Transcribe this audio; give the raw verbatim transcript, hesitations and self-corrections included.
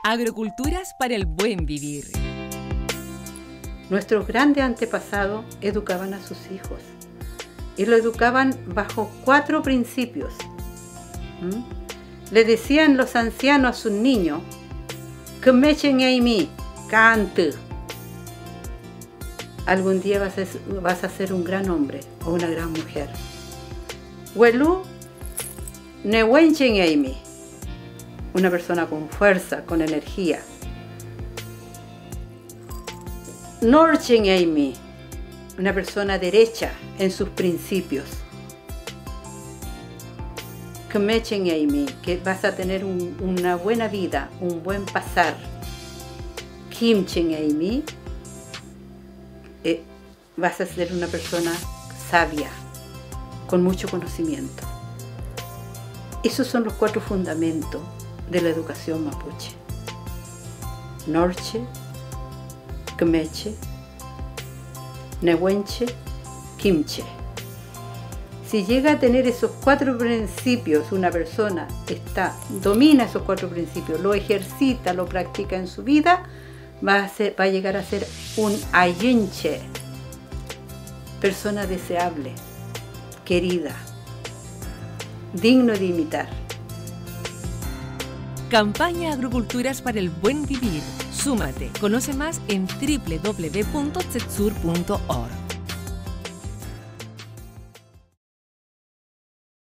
Agroculturas para el buen vivir. Nuestros grandes antepasados educaban a sus hijos y lo educaban bajo cuatro principios. ¿Mm? Le decían los ancianos a sus niños, que me echen a mí, cante. Algún día vas a, ser, vas a ser un gran hombre o una gran mujer. Huelu, ne wenchen a mí. Una persona con fuerza, con energía. Norchen a mí. Una persona derecha en sus principios. Que me echen a mí, que vas a tener un, una buena vida, un buen pasar. Kimchen a mí, eh, vas a ser una persona sabia, con mucho conocimiento. Esos son los cuatro fundamentos de la educación mapuche. Norche, Kmeche, Nehuenche, Kimche. Si llega a tener esos cuatro principios, una persona está, domina esos cuatro principios, lo ejercita, lo practica en su vida, va a, ser, va a llegar a ser un ayinche, persona deseable, querida, digno de imitar. Campaña Agroculturas para el buen vivir. Súmate. Conoce más en doble u doble u doble u punto cetsur punto org.